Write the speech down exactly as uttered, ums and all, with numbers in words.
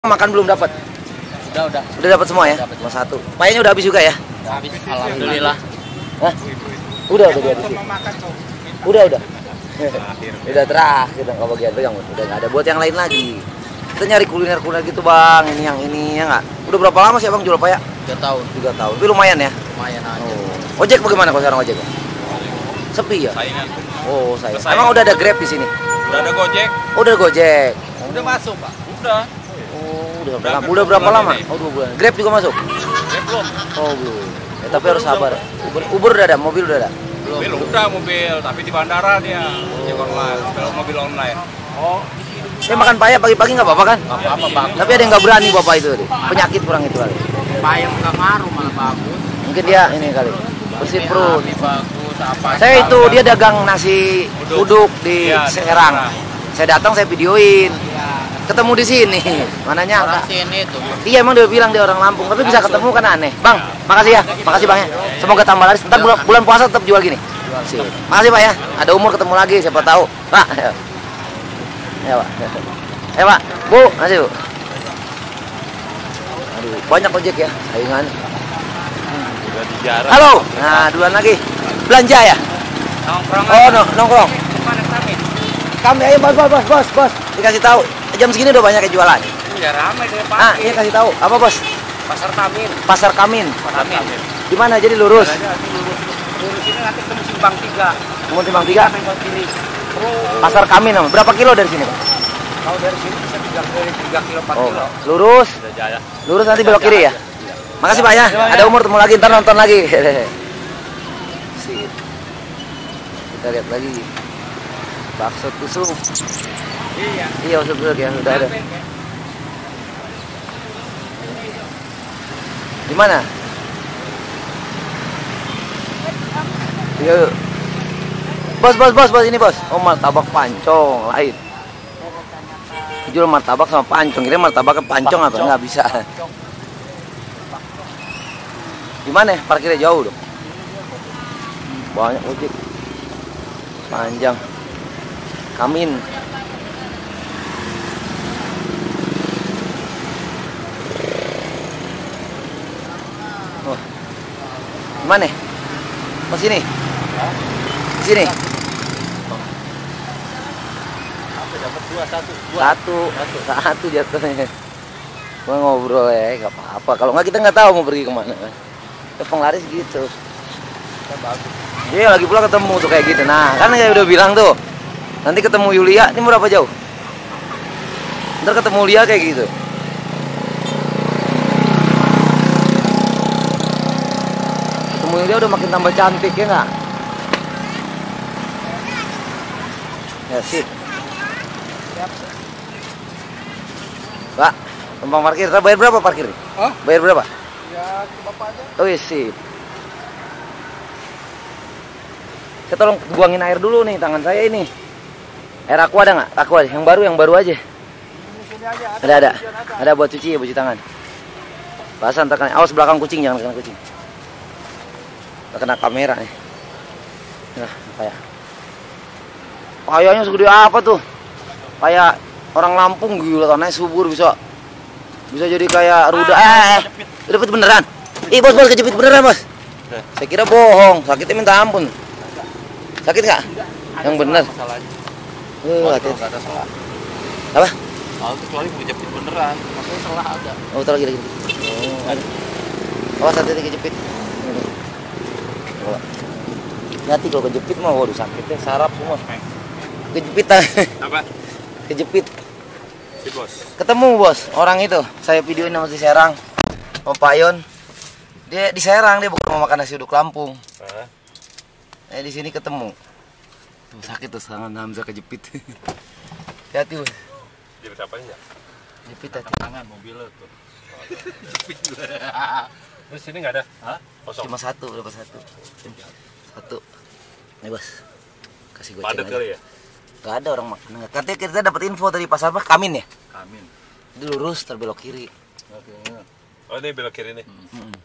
Makan belum dapat? Udah, udah. Udah dapat semua ya? Cuma satu. Payanya udah habis juga ya? Udah habis. Alhamdulillah. Hah? Udah, udah dihabisin. Udah, udah. Udah terakhir kita nggak bagian pegang, udah nggak ada buat yang lain lagi. Kita nyari kuliner-kuliner gitu bang, ini yang ini ya nggak? Udah berapa lama sih abang jual payak? Tiga tahun. Tiga tahun. Tapi lumayan ya? Lumayan aja. Oh. Ojek bagaimana kalau sekarang ojek? Sepi ya? Saingan. Oh saya. Emang udah ada Grab di sini? Udah ada Gojek. Oh, udah ada Gojek. Udah masuk pak. Udah. Oh, udah berapa, udah berapa lama? Oh, dua bulan. Grab juga masuk? Grab belum. Oh, belum. Ya, tapi harus sabar. Uber, Uber udah ada, mobil udah ada. Mobil udah mobil, tapi di bandara dia. Ojek online, kalau mobil online. Oh. Saya makan payak pagi-pagi nggak apa-apa kan? Nggak apa-apa bang. Tapi ada yang nggak berani bapak itu, tadi. Penyakit kurang itu kali. Payak nggak ngaruh malah bagus. Mungkin dia ini kali bersih perut. Lebih bagus apa? Saya itu dia dagang nasi uduk di Ya, Serang. Saya datang saya videoin. Ketemu di sini. Mana nyangka? Orang sini tuh. Iya emang dia bilang dia orang Lampung, tapi bisa ketemu kan aneh. Bang, makasih ya, makasih bang ya. Semoga tambah laris. Ntar bulan, bulan puasa tetap jual gini. Sip. Makasih pak ya. Ada umur ketemu lagi, siapa tahu. Pak. Ya pak. Eh pak, bu, makasih bu. Aduh, banyak ojek ya, saingan. Udah dijarah. Halo. Nah, duluan lagi. Belanja ya? Nongkrong. Oh, no, nongkrong. Mana kami? Kami ayo bos, bos, bos, bos, bos. Dikasih tahu. Jam segini udah banyak yang jualan. Udah ramai deh pak. Ah, ini kasih tahu. Apa bos? Pasar Tamin. Pasar Kamin. Pasar Tamin. Di mana? Jadi lurus. Lurus, lurus ini nanti ketemu simpang tiga. Mau timbang tiga. Simpang kiri. Pasar Kamin nama. Berapa kilo dari sini, Pak? Kalau dari sini bisa tiga dari tiga kilo empat Oh, kilo. lurus. Udah jaya. Lurus nanti belok kiri ya. Makasih Pak ya. Ada umur temu lagi, ntar nonton lagi. Sip. Kita lihat lagi. Bakso tusuk. Iya. Iya, bakso tusuk ya, udah ada. Di mana? Iya. Bos, bos, bos, bos ini bos. Oh, martabak pancong lain. Jual martabak sama pancong. Kira martabak ke pancong apa? Nggak bisa. Di mana? Parkirnya jauh dong. Banyak ojek. Panjang. Kamin. Oh. Mana? Oh sini. Sini. Dapat dua satu. Satu. Satu. Satu jatuhnya. Gua ngobrol ya, nggak apa-apa. Kalau nggak kita nggak tahu mau pergi kemana. Ya, penglaris gitu. Iya lagi pula ketemu tuh kayak gitu. Nah kan saya udah bilang tuh. Nanti ketemu Yulia. Ini berapa jauh? Ntar ketemu Yulia kayak gitu. Ketemu Yulia udah makin tambah cantik ya nggak? Ya sip. Pak, numpang parkir. Kita bayar berapa parkir? Hah? Bayar berapa? Ya, bapak aja. Oh iya sip. Saya tolong buangin air dulu nih tangan saya ini. Air aku ada nggak? Aku ada. Yang baru, yang baru aja. Ada, ada. Ada buat cuci ya, cuci tangan. Basah ntar kena. Awas belakang kucing, jangan kena kucing. Ntar kena kamera nih. Nah, kayak. Payahnya segede apa tuh? Kayak orang Lampung gila, tanahnya subur bisa. Bisa jadi kayak ruda. Eh, eh. Kejepit beneran. Ih bos, bos kejepit beneran bos. Saya kira bohong. Sakitnya minta ampun. Sakit nggak? Yang bener. Uh, hati-hati. Ada salah. Apa? Kalau kecuali kejepit beneran, maksudnya salah ada. Oh, taruh lagi lagi. Oh, ada. Awas hati-hati kejepit. Oh. Hati kalau kejepit mah waduh sakitnya saraf semua. Kejepit Apa? Kejepit. Si bos. Ketemu bos, orang itu. Saya videoin sama si Serang. Sama Pak Yon. Dia di Serang, dia bukan mau makan nasi uduk Lampung. Hah? Eh di sini ketemu. Tuh, sakit tuh tangan Hamzah kejepit. Hati-hati bos. Dia bisa apa enggak? Jepit hati. Tangan mobilnya tuh. Jepit. Terus sini enggak ada? Hah? Kosong. Cuma satu, berapa satu? Satu. Nih bos. Kasih goceng Padat aja. kali ya? Gak ada orang makan. Katanya kita dapat info dari pasar apa? Kamin ya? Amin. Ini lurus terbelok kiri. Oke. Oh ini belok kiri nih. Hmm.